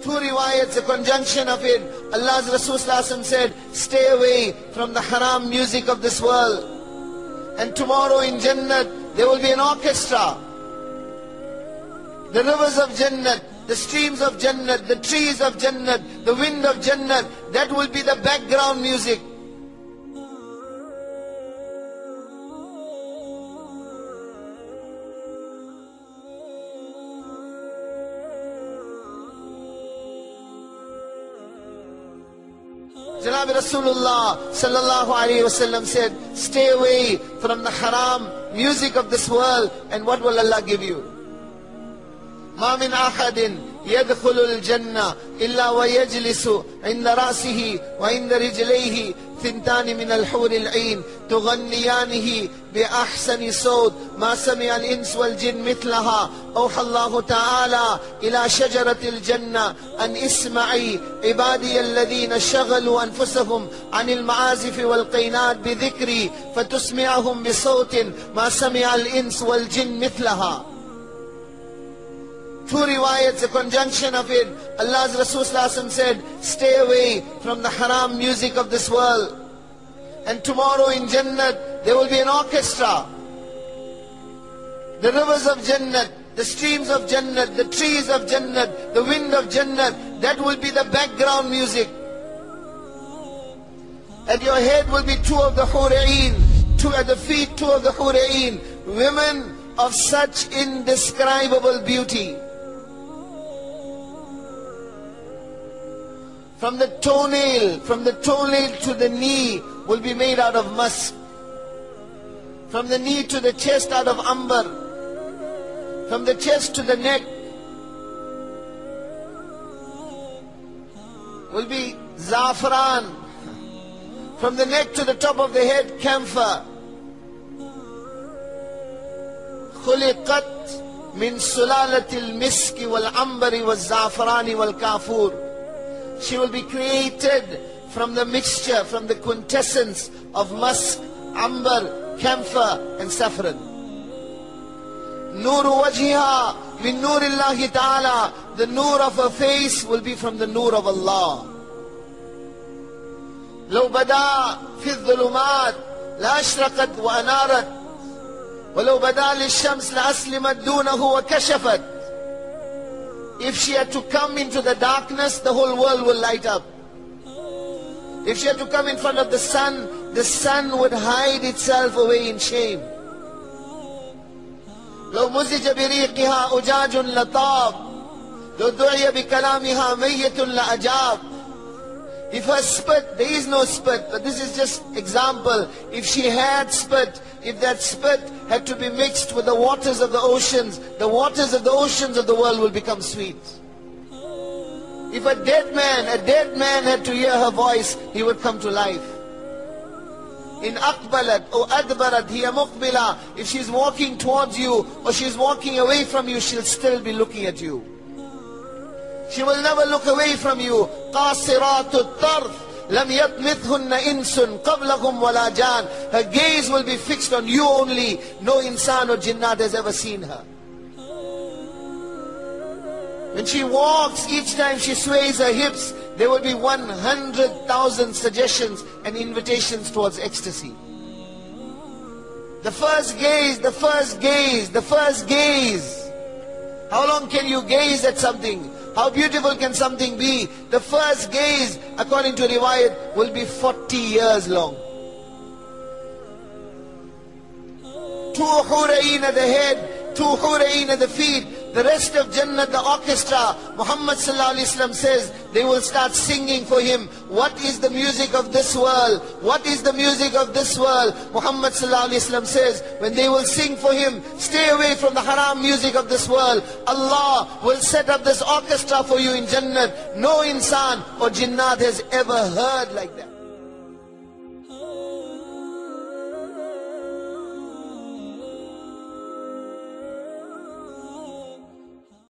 Two riwayats, a conjunction of it. Allah's Rasul ﷺ said, stay away from the haram music of this world. And tomorrow in Jannah, there will be an orchestra. The rivers of Jannah, the streams of Jannah, the trees of Jannah, the wind of Jannah, that will be the background music. Janab Rasulullah sallallahu alayhi wasallam said, stay away from the haram music of this world, and what will Allah give you? ما من أحد يدخل الجنة إلا ويجلس عند رأسه وعند رجليه ثنتان من الحور العين تغنيانه بأحسن صوت ما سمع الإنس والجن مثلها. أوحى الله تعالى إلى شجرة الجنة أن اسمعي عبادي الذين شغلوا أنفسهم عن المعازف والقينات بذكري فتسمعهم بصوت ما سمع الإنس والجن مثلها. Two riwayats, a conjunction of it. Allah's Rasul ﷺ said, stay away from the haram music of this world. And tomorrow in Jannah, there will be an orchestra. The rivers of Jannah, the streams of Jannah, the trees of Jannah, the wind of Jannah, that will be the background music. At your head will be two of the Hura'een, two at the feet, two of the Hura'een, women of such indescribable beauty. From the toenail to the knee will be made out of musk. From the knee to the chest out of amber. From the chest to the neck will be za'afran. From the neck to the top of the head, camphor. خُلِقَتْ مِنْ سُلَالَةِ الْمِسْكِ وَالْعَمْبَرِ وَالزَّعْفَرَانِ وَالْكَافُورِ. She will be created from the mixture, from the quintessence of musk, amber, camphor and saffron. Nuru wajhiha min nurillahi ta'ala. The nur of her face will be from the nur of Allah. لو بدا في الظلمات لأشرقت وأنارت ولو بدا للشمس لأسلمت دونه وكشفت. If she had to come into the darkness, the whole world will light up. If she had to come in front of the sun would hide itself away in shame. لو مزج بريقها أجاج لطاب لو دعي بكلامها ميت لأجاب. If her spit, there is no spit, but this is just example. If she had spit, if that spit had to be mixed with the waters of the oceans of the world will become sweet. If a dead man had to hear her voice, he would come to life. In aqbalat or adbarat hiya muqbila. If she's walking towards you or she's walking away from you, she'll still be looking at you. She will never look away from you. قَاصِرَاتُ الطَّرْفِ لَمْ يَطْمِثْهُنَّ إِنسٌ قَبْلَهُمْ وَلَا جَانٍ. Her gaze will be fixed on you only. No insan or jinnat has ever seen her. When she walks, each time she sways her hips, there will be 100,000 suggestions and invitations towards ecstasy. The first gaze. How long can you gaze at something? How beautiful can something be? The first gaze, according to riwayat, will be 40 years long. Two hura'een at the head, two hura'een at the feet. The rest of Jannah, the orchestra, Muhammad sallallahu alaihi wasallam says, they will start singing for him. What is the music of this world? What is the music of this world? Muhammad sallallahu alaihi wasallam says, when they will sing for him, stay away from the haram music of this world. Allah will set up this orchestra for you in Jannah. No insan or jinnat has ever heard like that.